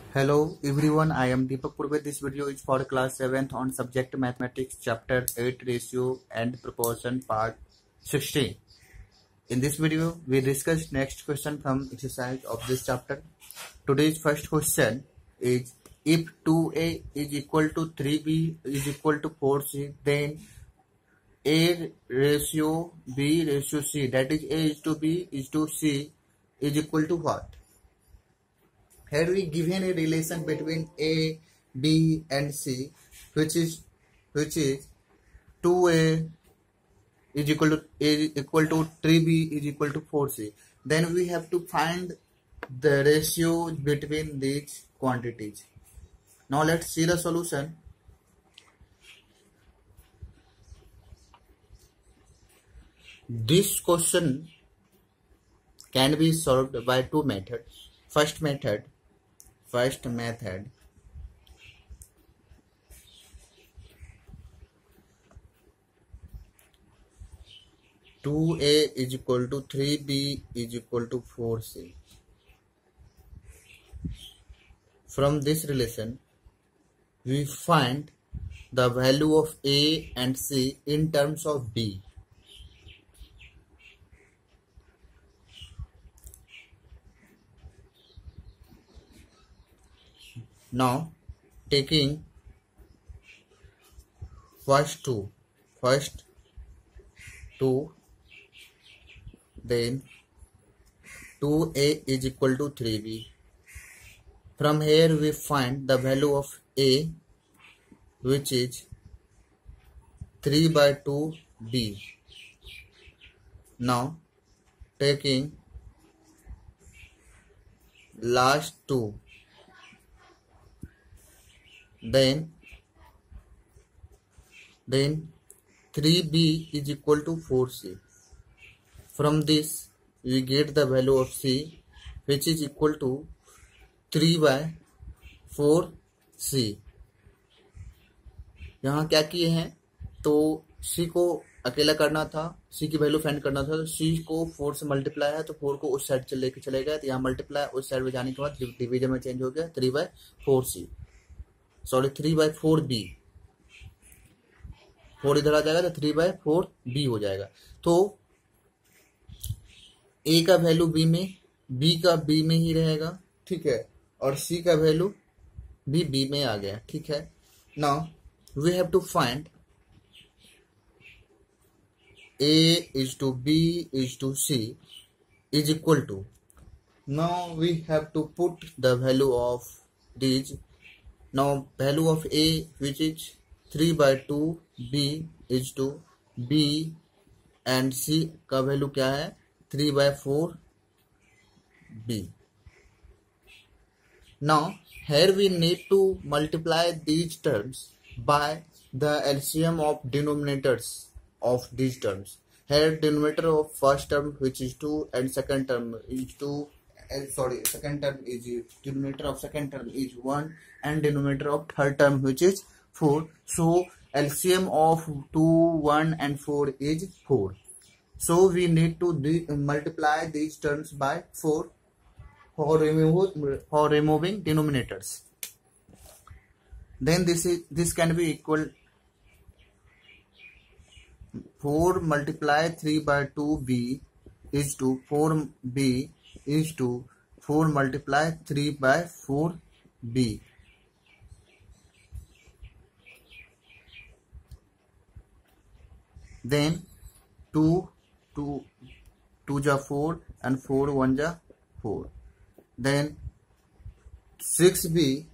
Hello everyone, I am Deepak Purve. This video is for class 7th on subject mathematics chapter 8 ratio and proportion part 16. In this video, we discuss next question from exercise of this chapter. Today's first question is if 2a is equal to 3b is equal to 4c, then a ratio b ratio c, that is a is to b is to c, is equal to what? Here we given a relation between A, B and C, which is 2A is equal to 3B is equal to 4C. Then we have to find the ratio between these quantities. Now let's see the solution. This question can be solved by two methods. First method, 2a is equal to 3b is equal to 4c. From this relation, we find the value of a and c in terms of b. Now, taking first two, then 2a is equal to 3b. From here we find the value of a, which is 3 by 2b. Now, taking last two, then 3b is equal to 4c. From this we get the value of c, which is equal to 3 by 4c. यहाँ क्या किए हैं, तो c को अकेला करना था, c की वैल्यू फाइंड करना था, तो c को 4 से मल्टीप्लाई है तो 4 को उस साइड लेके चले गए, तो यहाँ मल्टीप्लाई उस साइड में जाने के बाद डिवीजन में चेंज हो गया 3 by 4c, sorry 3 by 4b, 4 इधर आ जाएगा तो 3 by 4b हो जाएगा. तो a का वैल्यू b में, b का b में ही रहेगा, ठीक है, और c का वैल्यू भी b में आ गया, ठीक है. Now we have to find a is to b is to c is equal to. Now we have to put the value of these. Now value of a, which is 3 by 2 b is to b, and c का value क्या है 3 by 4 b. Now here we need to multiply these terms by the LCM of denominators of these terms. Here denominator of first term, which is 2, and second term is 2, second term is denominator of second term is 1, and denominator of third term, which is 4. So LCM of 2, 1 and 4 is 4. So we need to multiply these terms by 4 for removing denominators. Then this can be equal 4 multiply 3 by 2b is to 4b is to 4 multiply 3 by 4b. Then 2 ja 4 and 4 1 ja 4. Then 6b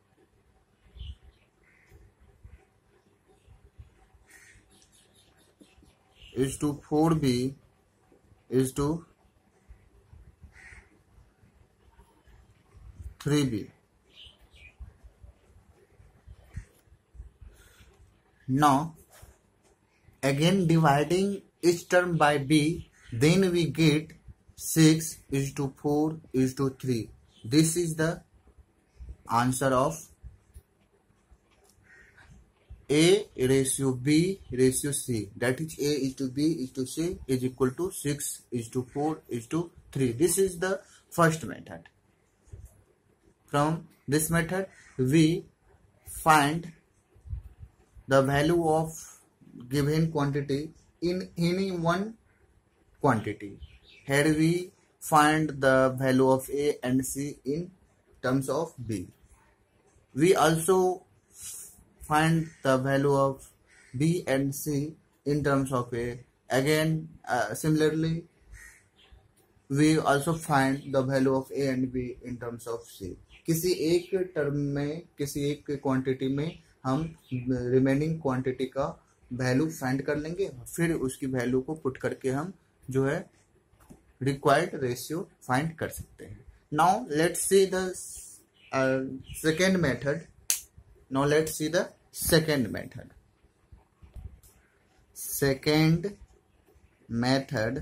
is to 4b is to 3b. Now again dividing each term by b, then we get 6 is to 4 is to 3. This is the answer of A ratio B ratio C, that is A is to B is to C is equal to 6 is to 4 is to 3. This is the first method. From this method we find the value of given quantity in any one quantity. Here we find the value of A and C in terms of B. We also find the value of B and C in terms of A. Again, similarly, we also find the value of A and B in terms of C. किसी एक term में, किसी एक quantity में हम remaining quantity का value find कर लेंगे, फिर उसकी वैल्यू को पुट करके हम जो है रिक्वायर्ड रेशियो फाइंड कर सकते हैं. Now let's see the second method. Now let's see the second method. Second method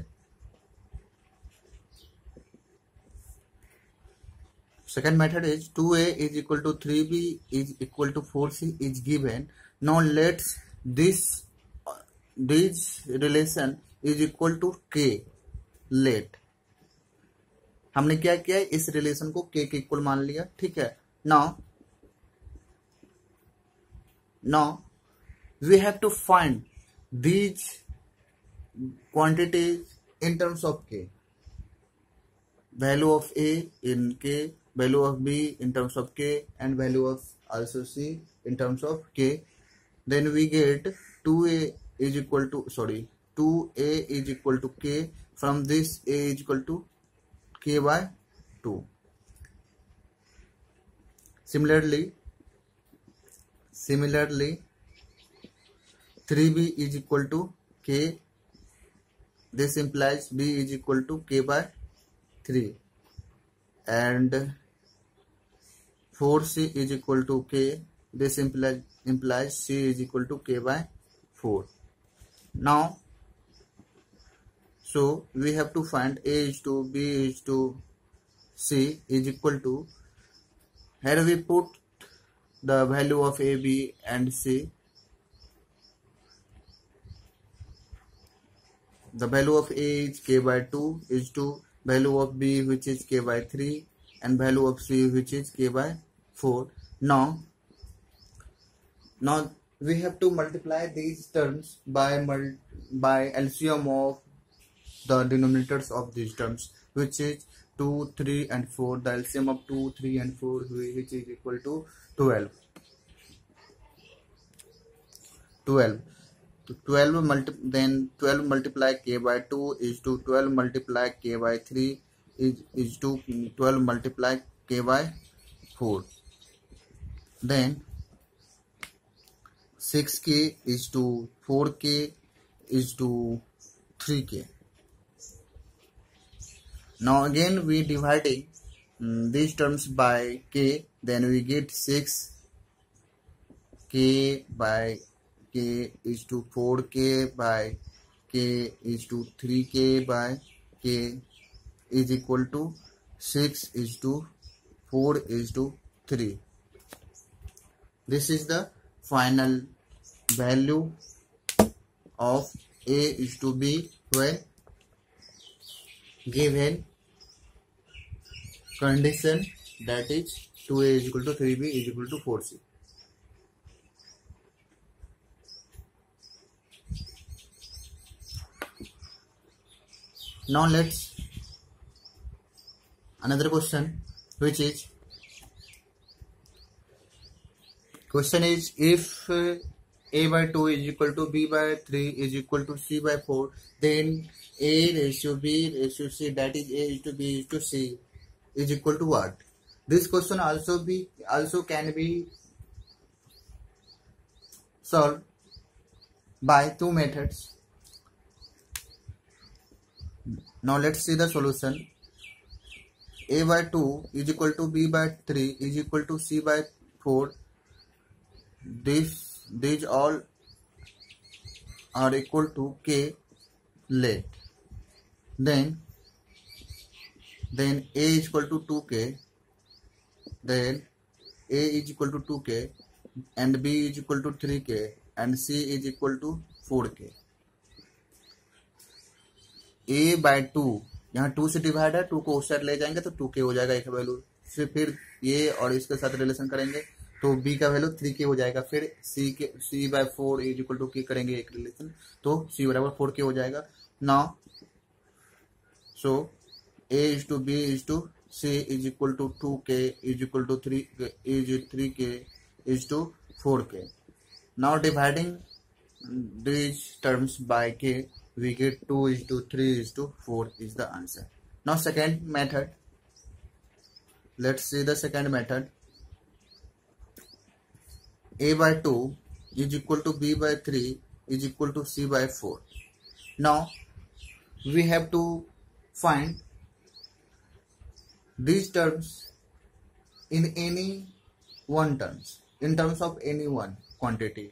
is 2a is equal to 3b is equal to 4c is given. Now let's this relation is equal to k. Let हमने क्या किया, इस relation को k के equal मान लिया. ठीक है. Now we have to find these quantities in terms of k. Value of A in k, value of B in terms of k, and value of also C in terms of k. Then we get 2a is equal to k. From this A is equal to k by 2. Similarly 3b is equal to k. This implies b is equal to k by 3, and 4c is equal to k. This implies c is equal to k by 4. Now, so we have to find a is to b is to c is equal to, here we put the value of A, B and C. The value of A is k by 2 is to value of B which is k by 3 and value of C which is k by 4. Now we have to multiply these terms by LCM of the denominators of these terms, which is 2, 3 and 4. The LCM of 2, 3 and 4 which is equal to 12. 12 multiply k by 2 is to 12 multiply k by 3 is to 12 multiply k by 4. Then 6k is to 4k is to 3k. Now again we dividing these terms by k, then we get 6 k by k is to 4k by k is to 3k by k is equal to 6 is to 4 is to 3. This is the final value of A is to B when given condition, that is 2A is equal to 3B is equal to 4C. Now let's another question, which is if A by 2 is equal to B by 3 is equal to C by 4, then A ratio B ratio C, that is A is to B is to C, is equal to what? This question also can be solved by two methods. Now let's see the solution. A by 2 is equal to B by 3 is equal to C by 4. These all are equal to k. Let then A is equal to 2k, then A is equal to 2k and B is equal to 3k and C is equal to 4k. A by 2, यहाँ 2 से divide है, 2 को उस side ले जाएंगे तो 2k हो जाएगा एक वैल्यू. फिर ये और इसके साथ रिलेशन करेंगे तो b का वैल्यू 3k हो जाएगा। फिर c/4 is equal to k करेंगे एक रिलेशन तो c बराबर 4k हो जाएगा। Now so a is to b is to c is equal to 2k is equal to 3k is to 4k। Now dividing these terms by k, we get 2 is to 3 is to 4 is the answer. Now second method, let's see the second method. A by 2 is equal to b by 3 is equal to c by 4. Now we have to find these terms in any one terms, in terms of any one quantity.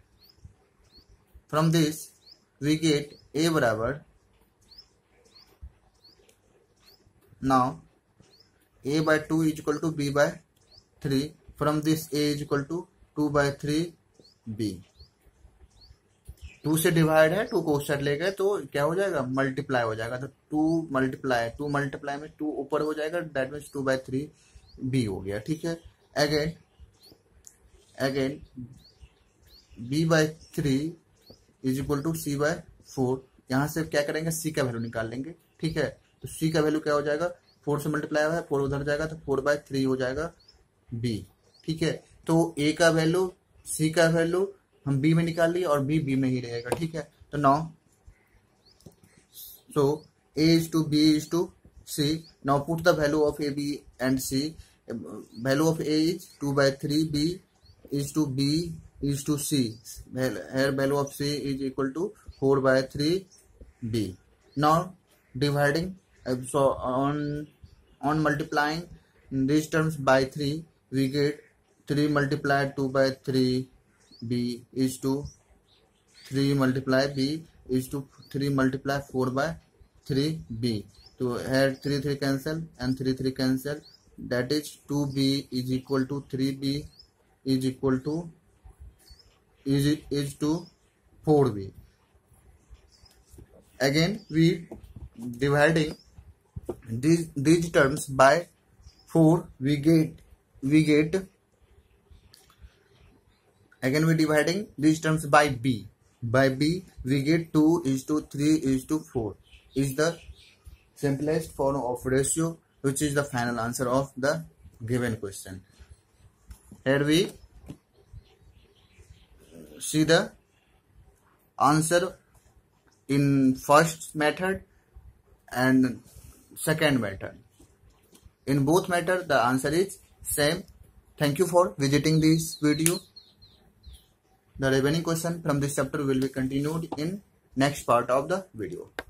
From this we get a बराबर, now a by 2 is equal to b by 3. From this a is equal to 2 by 3 b. 2 से divide है, 2 को उस side ले गए तो क्या हो जाएगा, मल्टीप्लाई हो जाएगा। तो 2 मल्टीप्लाई में 2 ऊपर हो जाएगा, दैट मीन्स 2 by 3 b हो गया। ठीक है, again b by 3 is equal to c by 4। यहाँ से क्या करेंगे, सी का वैल्यू निकाल लेंगे। ठीक है, तो सी का वैल्यू क्या हो जाएगा, 4 से मल्टीप्लाई हुआ है, 4 उधर जाएगा तो 4 by 3 हो जाएगा बी। ठीक है, तो ए का वैल्यू, सी का वैल्यू हम बी में निकाल लिए और बी में ही रहेगा। ठीक है, तो now so a is to b is to c. Now put the value of a b and c. Value of a is 2 by 3 b is to b is to c. Here value of c is equal to 4 by 3 b. Now dividing, so on multiplying these terms by 3 we get 3 multiplied 2 by 3 b is to 3 multiply b is to 3 multiply 4 by 3 b. So here 3 cancel and 3 cancel, that is 2b is equal to 3b is equal to is to 4b. Again we dividing these terms by 4 we get again we dividing these terms by b we get 2 is to 3 is to 4 is the simplest form of ratio, which is the final answer of the given question. Here we see the answer in first method and second method. In both method the answer is same. Thank you for visiting this video. The remaining question from this chapter will be continued in next part of the video.